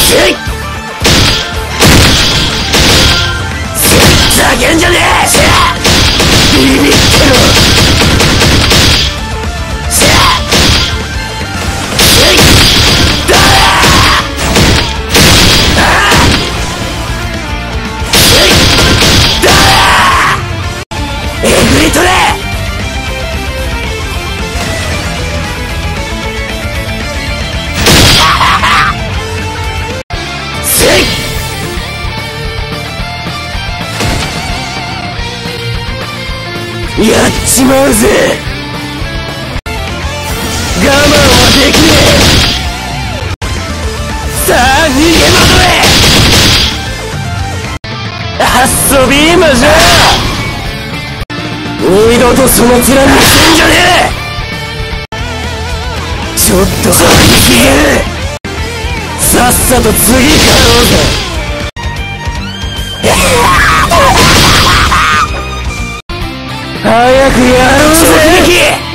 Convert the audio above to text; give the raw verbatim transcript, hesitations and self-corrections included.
ざけんじゃねえ。しゃビビってろ。しゃだだえぐり取れ。やっちまうぜ。我慢はできねえ。さあ逃げ惑え。遊び今じゃ。二度とその面見せんじゃねえ。ちょっと張り切れ。さっさと次やろうぜ。早くやろうぜ。